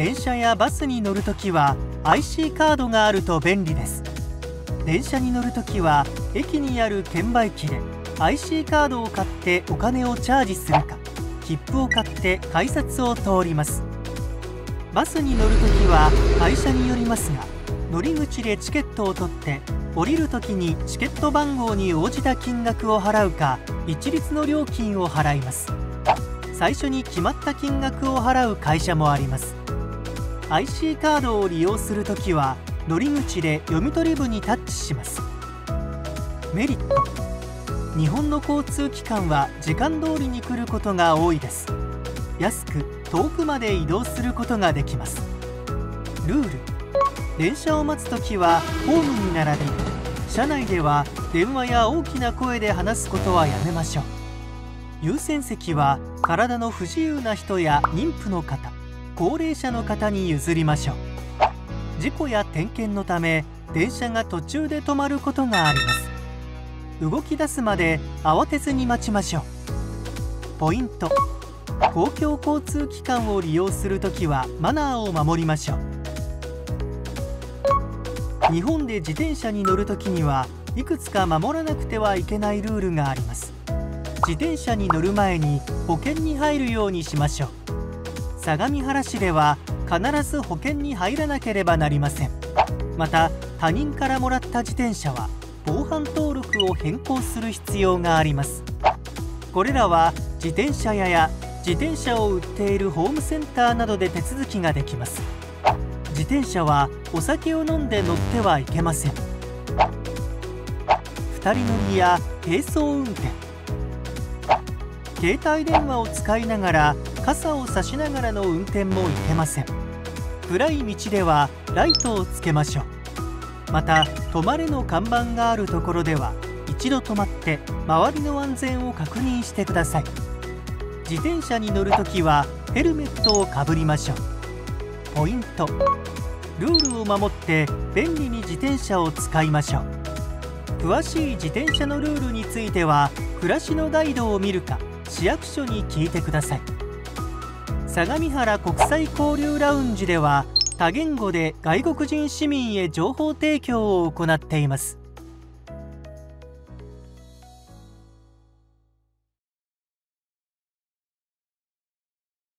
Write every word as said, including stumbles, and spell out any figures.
電車やバスに乗るときは アイシー カードがあると便利です。電車に乗るときは駅にある券売機で アイシー カードを買ってお金をチャージするか、切符を買って改札を通ります。バスに乗るときは会社によりますが、乗り口でチケットを取って降りるときにチケット番号に応じた金額を払うか、一律の料金を払います。最初に決まった金額を払う会社もあります。 アイシー カードを利用するときは乗り口で読み取り部にタッチします。メリット。日本の交通機関は時間通りに来ることが多いです。安く遠くまで移動することができます。ルール。電車を待つときはホームに並び、車内では電話や大きな声で話すことはやめましょう。優先席は体の不自由な人や妊婦の方、高齢者の方に譲りましょう。事故や点検のため電車が途中で止まることがあります。動き出すまで慌てずに待ちましょう。ポイント。公共交通機関を利用するときはマナーを守りましょう。日本で自転車に乗るときにはいくつか守らなくてはいけないルールがあります。自転車に乗る前に保険に入るようにしましょう。相模原市では必ず保険に入らなければなりません。また他人からもらった自転車は防犯登録を変更する必要があります。これらは自転車屋や自転車を売っているホームセンターなどで手続きができます。自転車はお酒を飲んで乗ってはいけません。二人乗りや並走運転、携帯電話を使いながら傘を差しながらの運転もいけません。暗い道ではライトをつけましょう。また止まれの看板があるところでは一度止まって周りの安全を確認してください。自転車に乗るときはヘルメットをかぶりましょう。ポイント。ルールを守って便利に自転車を使いましょう。詳しい自転車のルールについては暮らしのガイドを見るか市役所に聞いてください。相模原国際交流ラウンジでは多言語で外国人市民へ情報提供を行っています。